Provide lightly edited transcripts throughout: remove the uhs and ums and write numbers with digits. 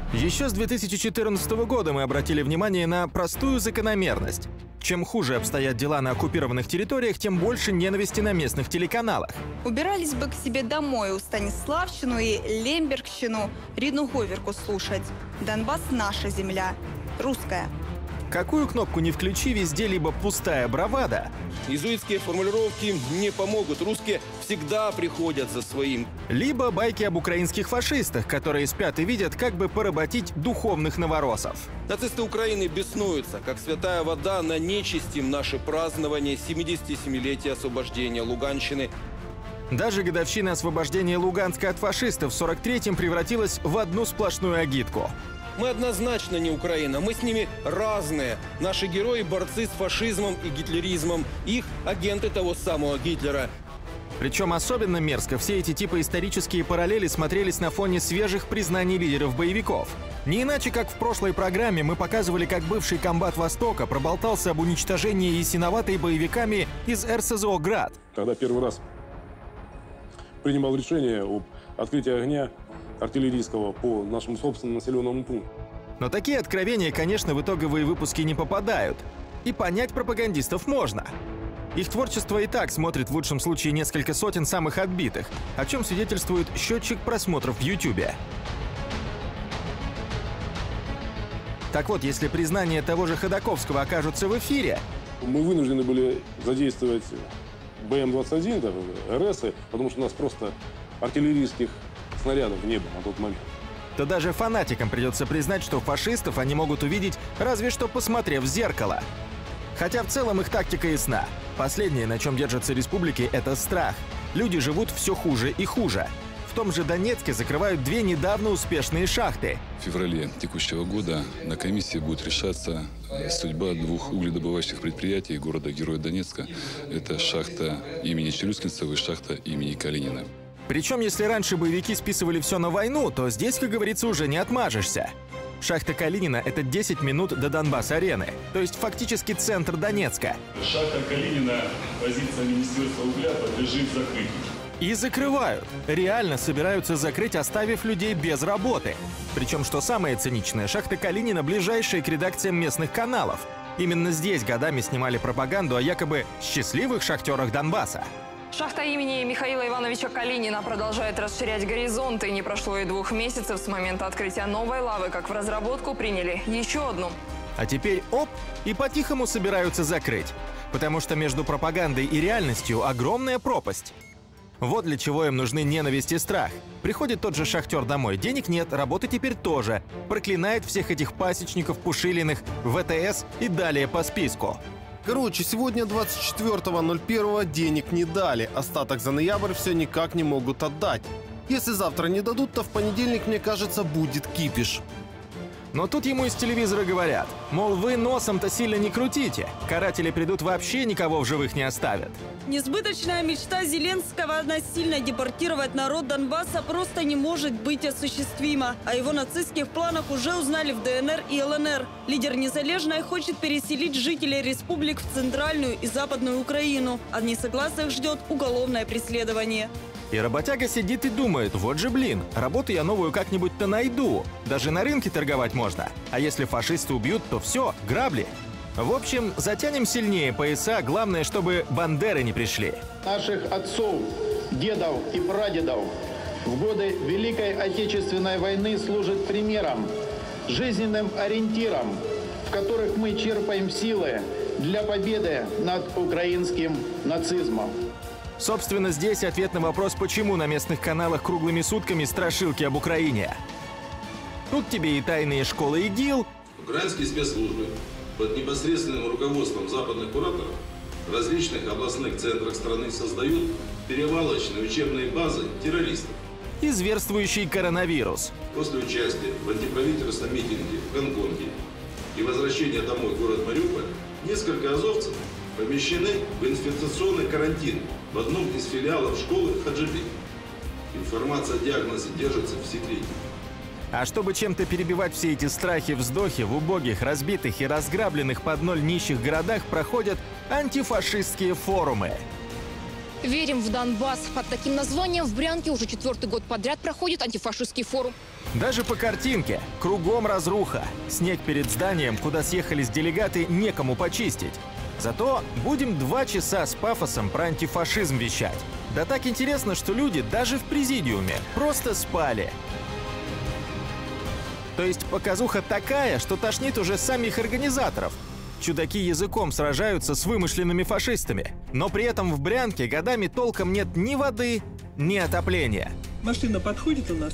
Еще с 2014 года мы обратили внимание на простую закономерность. Чем хуже обстоят дела на оккупированных территориях, тем больше ненависти на местных телеканалах. Убирались бы к себе домой у Станиславщину и Лембергщину Рину Говерку слушать. Донбасс – наша земля, русская. Какую кнопку не включи, везде либо пустая бравада, иезуитские формулировки не помогут. Русские всегда приходят за своим. либо байки об украинских фашистах, которые спят и видят, как бы поработить духовных новоросов. Нацисты Украины беснуются, как святая вода, на нечестим наше празднование 77-летия освобождения Луганщины. Даже годовщина освобождения Луганска от фашистов в 43-м превратилась в одну сплошную агитку. Мы однозначно не Украина, мы с ними разные. Наши герои – борцы с фашизмом и гитлеризмом. Их – агенты того самого Гитлера. Причем особенно мерзко все эти типа исторические параллели смотрелись на фоне свежих признаний лидеров боевиков. Не иначе, как в прошлой программе мы показывали, как бывший комбат Востока проболтался об уничтожении Ясиноватой боевиками из РСЗО «Град». Когда первый раз принимал решение об открытии огня артиллерийского по нашему собственному населенному пункту. Но такие откровения, конечно, в итоговые выпуски не попадают. И понять пропагандистов можно. Их творчество и так смотрит в лучшем случае несколько сотен самых отбитых, о чем свидетельствует счетчик просмотров в Ютубе. Так вот, если признания того же Ходаковского окажутся в эфире, Мы вынуждены были задействовать БМ-21, РСы, потому что у нас просто артиллерийских снарядов не было на тот момент. то даже фанатикам придется признать, что фашистов они могут увидеть, разве что посмотрев в зеркало. Хотя в целом их тактика ясна. Последнее, на чем держатся республики, это страх. Люди живут все хуже и хуже. В том же Донецке закрывают 2 недавно успешные шахты. В феврале текущего года на комиссии будет решаться судьба 2 угледобывающих предприятий города-героя Донецка. Это шахта имени Челюскинцева и шахта имени Калинина. Причем, если раньше боевики списывали все на войну, то здесь, как говорится, уже не отмажешься. Шахта Калинина – это 10 минут до Донбасс-арены, то есть фактически центр Донецка. Шахта Калинина, позиция Министерства угля, подлежит закрытию. И закрывают. Реально собираются закрыть, оставив людей без работы. Причем, что самое циничное, шахта Калинина ближайшая к редакциям местных каналов. Именно здесь годами снимали пропаганду о якобы счастливых шахтерах Донбасса. Шахта имени Михаила Ивановича Калинина продолжает расширять горизонты. Не прошло и 2 месяцев с момента открытия новой лавы, как в разработку приняли еще одну. А теперь оп, и по-тихому собираются закрыть. Потому что между пропагандой и реальностью огромная пропасть. Вот для чего им нужны ненависть и страх. Приходит тот же шахтер домой, денег нет, работы теперь тоже. Проклинает всех этих пасечников, Пушилиных, ВТС и далее по списку. Короче, сегодня 24.01 денег не дали. Остаток за ноябрь все никак не могут отдать. Если завтра не дадут, то в понедельник, мне кажется, будет кипиш. Но тут ему из телевизора говорят, мол, вы носом-то сильно не крутите. Каратели придут, вообще никого в живых не оставят. Несбыточная мечта Зеленского насильно депортировать народ Донбасса просто не может быть осуществима. О его нацистских планах уже узнали в ДНР и ЛНР. Лидер Незалежной хочет переселить жителей республик в центральную и западную Украину. От несогласных ждет уголовное преследование. И работяга сидит и думает, вот же блин, работу я новую как-нибудь-то найду. Даже на рынке торговать можно. А если фашисты убьют, то все, грабли. В общем, затянем сильнее пояса, главное, чтобы бандеры не пришли. Наших отцов, дедов и прадедов в годы Великой Отечественной войны служит примером, жизненным ориентиром, в которых мы черпаем силы для победы над украинским нацизмом. Собственно, здесь ответ на вопрос, почему на местных каналах круглыми сутками страшилки об Украине. Тут тебе и тайные школы ИГИЛ. Украинские спецслужбы под непосредственным руководством западных кураторов в различных областных центрах страны создают перевалочные учебные базы террористов. И зверствующий коронавирус. После участия в антиправительственном митинге в Гонконге и возвращения домой в город Мариуполь несколько азовцев помещены в инфекционный карантин в одном из филиалов школы Хаджибей. Информация о диагнозе держится в секрете. А чтобы чем-то перебивать все эти страхи, вздохи, в убогих, разбитых и разграбленных под ноль нищих городах проходят антифашистские форумы. Верим в Донбасс. Под таким названием в Брянке уже 4-й год подряд проходит антифашистский форум. Даже по картинке кругом разруха. Снег перед зданием, куда съехались делегаты, некому почистить. Зато будем 2 часа с пафосом про антифашизм вещать. Да так интересно, что люди даже в президиуме просто спали. То есть показуха такая, что тошнит уже самих организаторов. Чудаки языком сражаются с вымышленными фашистами. Но при этом в Брянке годами толком нет ни воды, ни отопления. Машина подходит у нас.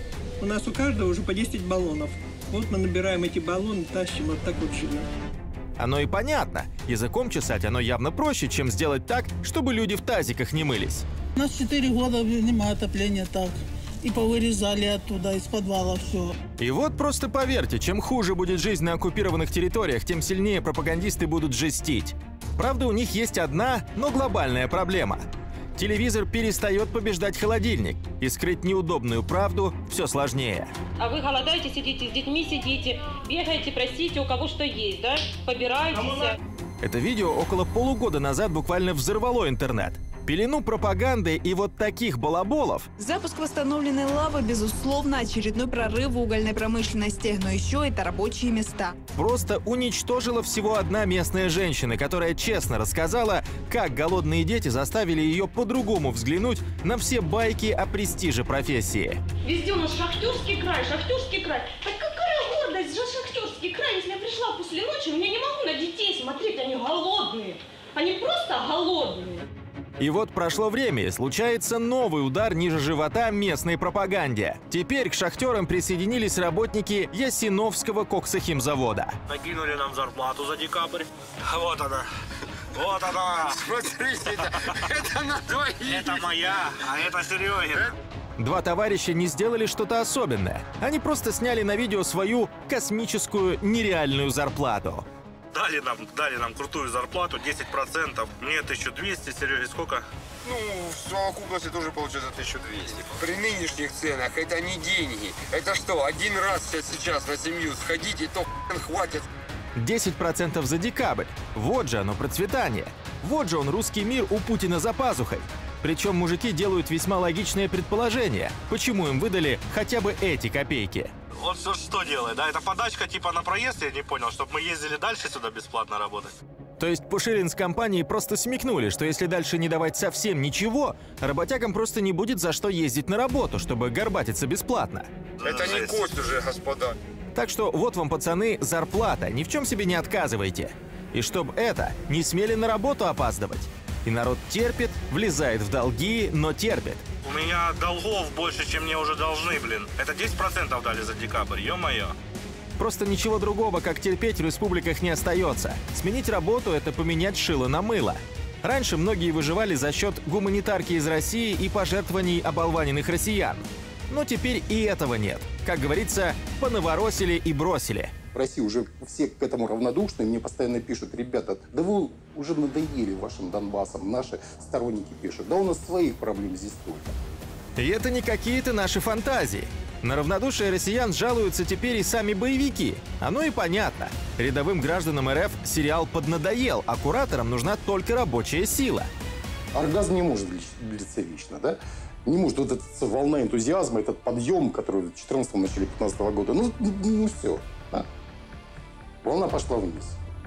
У нас у каждого уже по 10 баллонов. Вот мы набираем эти баллоны, тащим, вот так вот живем. Оно и понятно. Языком чесать оно явно проще, чем сделать так, чтобы люди в тазиках не мылись. У нас 4 года нема отопления так. И повырезали оттуда, из подвала все. И вот просто поверьте, чем хуже будет жизнь на оккупированных территориях, тем сильнее пропагандисты будут жестить. Правда, у них есть одна, но глобальная проблема. Телевизор перестает побеждать холодильник, и скрыть неудобную правду все сложнее. А вы голодаете, сидите, с детьми сидите, бегаете, просите у кого что есть, да? Побираетесь. Это видео около полугода назад буквально взорвало интернет. Пелену пропаганды и вот таких балаболов. Запуск восстановленной лавы, безусловно, очередной прорыв в угольной промышленности, но еще это рабочие места. Просто уничтожила всего одна местная женщина, которая честно рассказала, как голодные дети заставили ее по-другому взглянуть на все байки о престиже профессии. Везде у нас шахтерский край, шахтерский край. Так какая гордость за шахтерский край, если я пришла после ночи, я не могу на детей смотреть, они голодные. Они просто голодные. И вот прошло время, и случается новый удар ниже живота местной пропаганде. Теперь к шахтерам присоединились работники Ясиновского коксохимзавода. Накинули нам зарплату за декабрь. Вот она. Вот она. Смотрите, это на двоих. Это моя, а это Серегина. 2 товарища не сделали что-то особенное. Они просто сняли на видео свою космическую нереальную зарплату. Дали нам крутую зарплату, 10%. Мне 1200, Сереге сколько? Ну, в совокупности тоже получается 1200. При нынешних ценах это не деньги. Это что, один раз сейчас на семью сходить, и то хватит. 10% за декабрь. Вот же оно процветание. Вот же он, русский мир у Путина за пазухой. Причем мужики делают весьма логичное предположение, почему им выдали хотя бы эти копейки. Он что делает, да? Это подачка типа на проезд, я не понял, чтобы мы ездили дальше сюда бесплатно работать. То есть Пушилин с компанией просто смекнули, что если дальше не давать совсем ничего, работягам просто не будет за что ездить на работу, чтобы горбатиться бесплатно. Это не кость уже, господа. Так что вот вам, пацаны, зарплата, ни в чем себе не отказывайте. И чтоб это, не смели на работу опаздывать. И народ терпит, влезает в долги, но терпит. У меня долгов больше, чем мне уже должны, блин. Это 10% дали за декабрь, ё-моё. Просто ничего другого, как терпеть, в республиках не остается. Сменить работу – это поменять шило на мыло. Раньше многие выживали за счет гуманитарки из России и пожертвований оболваненных россиян. Но теперь и этого нет. Как говорится, понаворосили и бросили. В России уже все к этому равнодушны. Мне постоянно пишут: ребята, да вы уже надоели вашим Донбассом. Наши сторонники пишут: да у нас своих проблем здесь столько. И это не какие-то наши фантазии. На равнодушие россиян жалуются теперь и сами боевики. Оно и понятно. Рядовым гражданам РФ сериал поднадоел, а кураторам нужна только рабочая сила. Оргазм не может длиться вечно, да? Не может вот эта волна энтузиазма, этот подъем, который в 2014 начале 2015 года, ну все. Да? Волна пошла вниз.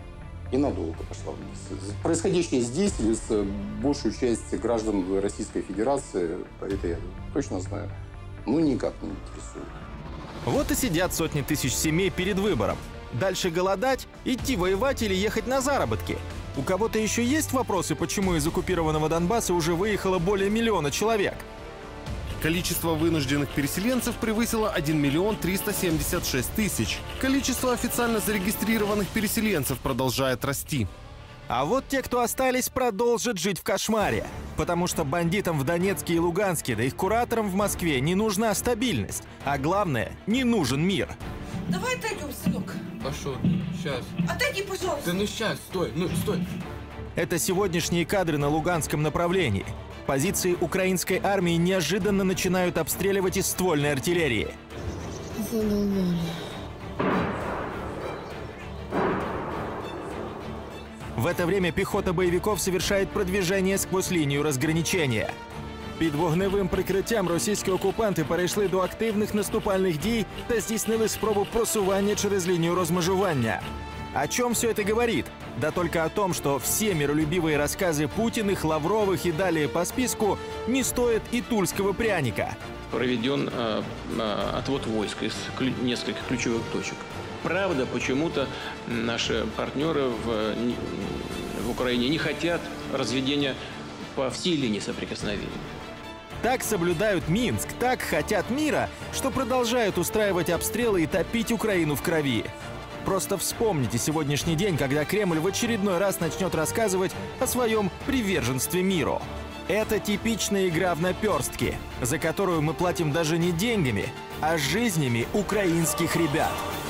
И надолго пошла вниз. Происходящее здесь или с большую часть граждан Российской Федерации, это я точно знаю, ну никак не интересует. Вот и сидят сотни тысяч семей перед выбором. Дальше голодать, идти воевать или ехать на заработки. У кого-то еще есть вопросы, почему из оккупированного Донбасса уже выехало более 1 миллиона человек? Количество вынужденных переселенцев превысило 1 миллион 376 тысяч. Количество официально зарегистрированных переселенцев продолжает расти. А вот те, кто остались, продолжат жить в кошмаре. Потому что бандитам в Донецке и Луганске, да их кураторам в Москве не нужна стабильность. А главное, не нужен мир. Давай отойдем, сынок. Пошел, сейчас. Отойди, пожалуйста. Да ну сейчас, стой, стой. Это сегодняшние кадры на Луганском направлении. Позиции украинской армии неожиданно начинают обстреливать из ствольной артиллерии. В это время піхота бойовиків совершает продвижение сквозь лінію розграничення. Під вогневим прикриттям російські окупанти перейшли до активних наступальних дій та здійснили спробу просування через лінію розмежування. О чем все это говорит? Да только о том, что все миролюбивые рассказы Путиных, Лавровых и далее по списку не стоят и тульского пряника. Проведен отвод войск из нескольких ключевых точек. Правда, почему-то наши партнеры в Украине не хотят разведения по всей линии соприкосновения. Так соблюдают Минск, так хотят мира, что продолжают устраивать обстрелы и топить Украину в крови. Просто вспомните сегодняшний день, когда Кремль в очередной раз начнет рассказывать о своем приверженстве миру. Это типичная игра в наперстки, за которую мы платим даже не деньгами, а жизнями украинских ребят.